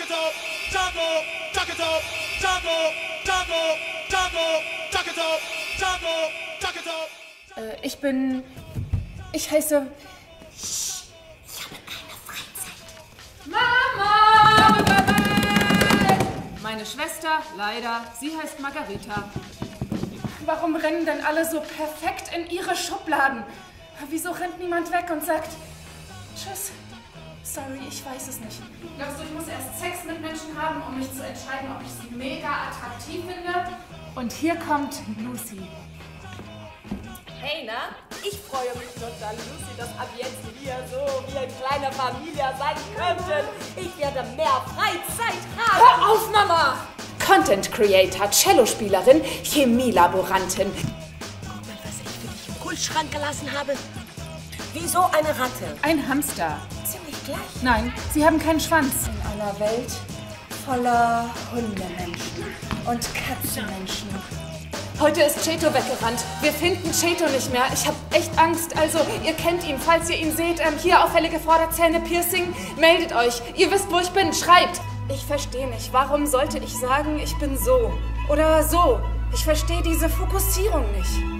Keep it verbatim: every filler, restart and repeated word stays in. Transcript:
Äh, ich bin... Ich heiße... Ich habe keine Freizeit. Mama! Meine Schwester, leider, sie heißt Margarita. Warum rennen denn alle so perfekt in ihre Schubladen? Wieso rennt niemand weg und sagt, tschüss? Sorry, ich weiß es nicht. Glaubst du, ich muss erst Sex mit Menschen haben, um mich zu entscheiden, ob ich sie mega attraktiv finde? Und hier kommt Lucy. Hey, na? Ich freue mich total, Lucy, dass ab jetzt wir so wie eine kleine Familie sein könnten. Ich werde mehr Freizeit haben. Hör auf, Mama! Content Creator, Cellospielerin, Chemielaborantin. Guck mal, was ich für dich im Kühlschrank gelassen habe. Wieso eine Ratte? Ein Hamster. Ziemlich gleich. Nein, sie haben keinen Schwanz. In einer Welt voller Hundemenschen und Katzenmenschen. Heute ist Cheto weggerannt. Wir finden Cheto nicht mehr. Ich habe echt Angst. Also, ihr kennt ihn. Falls ihr ihn seht, ähm, hier auffällige Vorderzähne, Piercing, meldet euch. Ihr wisst, wo ich bin. Schreibt. Ich verstehe nicht. Warum sollte ich sagen, ich bin so? Oder so? Ich verstehe diese Fokussierung nicht.